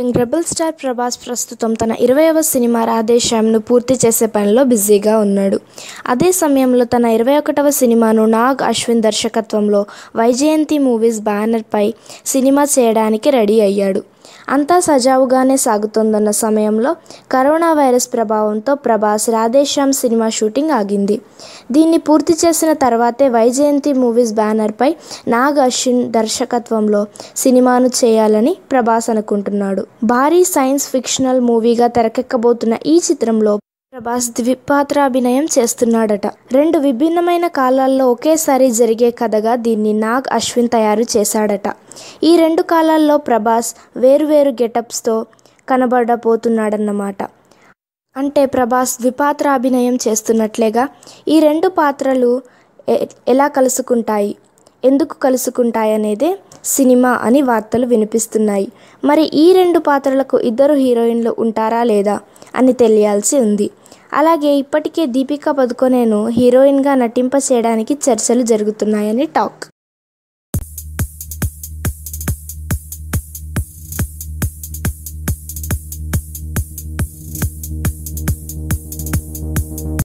Young rebel star Prabhas ప్రస్తుతం తన 20వ cinema 'రాధేశ్యామ్'ను పూర్తి చేసే పనిలో బిజీగా ఉన్నాడు. అదే సమయంలో తన 21వ సినిమాను నాగ్ అశ్విన్ దర్శకత్వంలో వైజయంతి మూవీస్ బ్యానర్పై సినిమా చేయడానికి రెడీ అయ్యాడు. అంతా సజావుగానే సాగుతోందన్న సమయంలో కరోనా వైరస్ ప్రభావంతో ప్రభాస్ 'రాధేశ్యామ్' సినిమా షూటింగ్ ఆగింది. దీన్ని పూర్తి చేసిన తర్వాతే వైజయంతి మూవీస్ బ్యానర్పై నాగ్ అశ్విన్ దర్శకత్వంలో సినిమాను చేయాలని ప్రభాస్ అనుకుంటున్నాడు. భారీ సైన్స్ ఫిక్షనల్ మూవీగా తెరకెక్కబోతున్న ఈ చిత్రంలో ప్రభాస్ ద్విపాత్రాభినయం చేస్తున్నాడట. 2 విభిన్నమైన కాలాల్లో ఒకేసారి జరిగే కథగా దీన్ని నాగ్ అశ్విన్ తయారు చేశాడట. ఈ 2 కాలాల్లో ప్రభాస్ వేరువేరు గెటప్స్తో కనబడబోతున్నాడన్నమాట. అంటే ప్రభాస్ ద్విపాత్రాభినయం చేస్తున్నట్లేగా. ఈ 2 పాత్రలు ఎలా కలుసుకుంటాయి, ఎందుకు కలుసుకుంటాయనేదే సినిమా అని వార్తలు వినిపిస్తున్నాయి. మరి ఈ 2 పాత్రలకు ఇద్దరు హీరోయిన్లు ఉంటారా లేదా అని తెలియాల్సి ఉంది. అలాగే ఇప్పటికే దీపికా పదుకొనెను హీరోయిన్గా నటింపచేయడానికి చర్చలు జరుగుతున్నాయని టాక్.